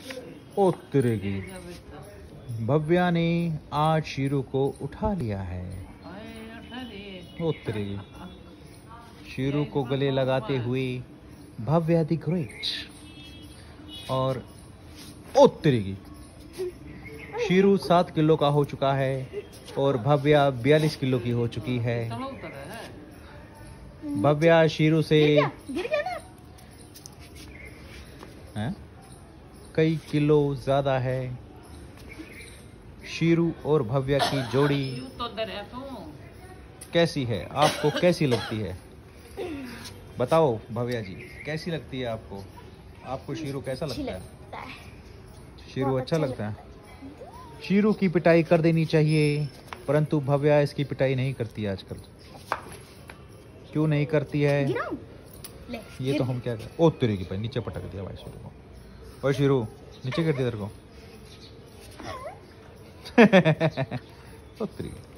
ओ तेरे की, भव्या ने आज शीरू को उठा लिया है। ओ तेरे की, शीरू को गले लगाते हुए भव्या द ग्रेट। और ओ तेरे की, शीरू 7 किलो का हो चुका है और भव्या 42 किलो की हो चुकी है। भव्या शीरू से गिर गया ना? कई किलो ज्यादा है। शीरू और भव्या की जोड़ी कैसी है, आपको कैसी लगती है? बताओ भव्या जी, कैसी लगती है आपको? आपको शीरू कैसा लगता है? शीरू अच्छा लगता है। शीरू की पिटाई कर देनी चाहिए, परंतु भव्या इसकी पिटाई नहीं करती आजकल। क्यों नहीं करती है? ये तो हम क्या कर, ओ तेरे की भाई, नीचे पटक दिया भाई शीरू को। ओए शीरू, नीचे कर दिया तेरे को। ओ तेरे की।